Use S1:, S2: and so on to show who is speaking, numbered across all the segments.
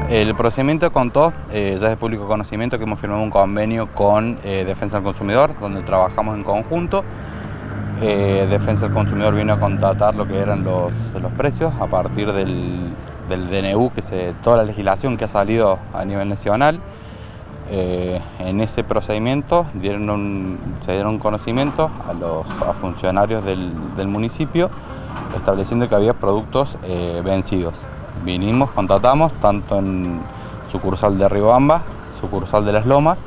S1: El procedimiento contó, ya es de público conocimiento, que hemos firmado un convenio con Defensa del Consumidor, donde trabajamos en conjunto. Defensa del Consumidor vino a contratar lo que eran los precios a partir del DNU, toda la legislación que ha salido a nivel nacional. En ese procedimiento se dieron conocimiento a funcionarios del municipio, estableciendo que había productos vencidos. Vinimos, contratamos tanto en sucursal de Riobamba, sucursal de Las Lomas,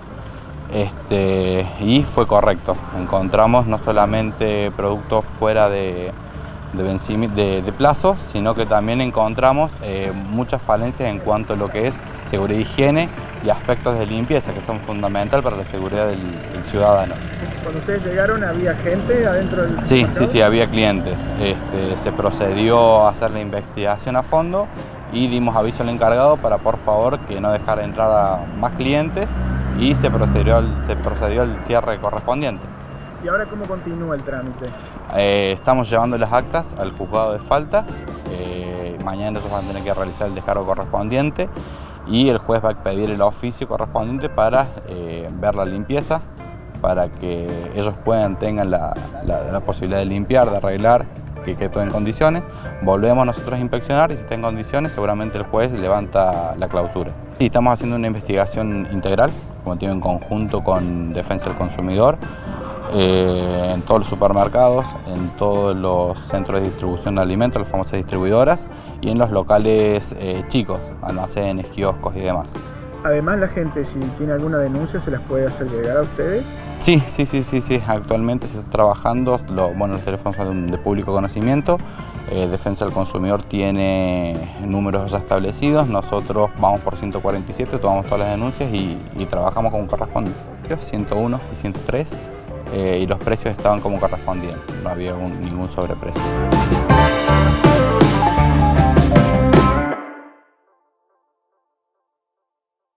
S1: y fue correcto. Encontramos no solamente productos fuera de plazo, sino que también encontramos muchas falencias en cuanto a lo que es seguridad e higiene y aspectos de limpieza que son fundamentales para la seguridad del ciudadano.
S2: Cuando ustedes llegaron, ¿había gente adentro del mercado?
S1: Sí, había clientes. Se procedió a hacer la investigación a fondo y dimos aviso al encargado para por favor que no dejara entrar a más clientes, y se procedió al cierre correspondiente.
S2: ¿Y ahora cómo continúa el trámite?
S1: Estamos llevando las actas al juzgado de falta. Mañana ellos van a tener que realizar el descargo correspondiente y el juez va a pedir el oficio correspondiente para ver la limpieza, para que ellos tengan la posibilidad de limpiar, de arreglar, que quede todo en condiciones. Volvemos nosotros a inspeccionar y si está en condiciones seguramente el juez levanta la clausura. Y estamos haciendo una investigación integral, como digo, en conjunto con Defensa del Consumidor, en todos los supermercados, en todos los centros de distribución de alimentos, las famosas distribuidoras, y en los locales chicos, almacenes, kioscos y demás.
S2: Además, la gente, si tiene alguna denuncia, ¿se las puede hacer llegar a ustedes?
S1: Sí. Actualmente se está trabajando, los teléfonos son de público conocimiento. Defensa del Consumidor tiene números ya establecidos. Nosotros vamos por 147, tomamos todas las denuncias y trabajamos como corresponde. 101 y 103, y los precios estaban como correspondían, no había ningún sobreprecio.